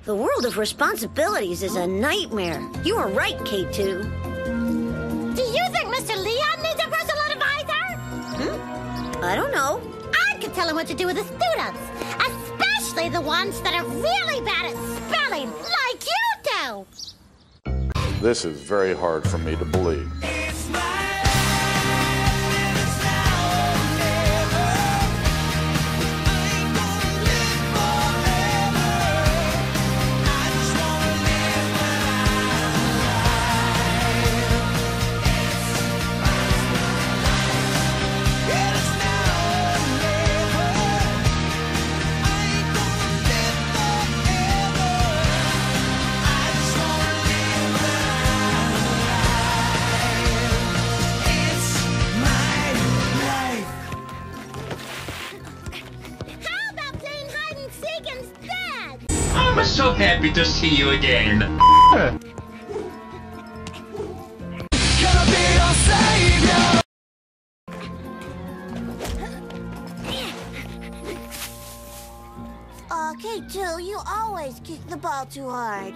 The world of responsibilities is a nightmare. You were right, K2. Do you think Mr. Leon needs a personal advisor? I don't know. I could tell him what to do with the students, especially the ones that are really bad at spelling, like you do. This is very hard for me to believe. I'm so happy to see you again. K2, you always kick the ball too hard.